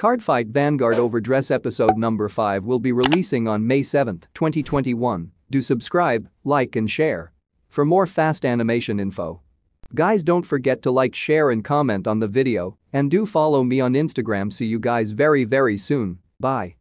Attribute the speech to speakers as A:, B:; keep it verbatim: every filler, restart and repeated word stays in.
A: Cardfight Vanguard OverDress episode number five will be releasing on May seventh, twenty twenty-one. Do subscribe, like and share for more fast animation info. Guys, don't forget to like, share and comment on the video, and do follow me on Instagram. See you guys very very soon. Bye.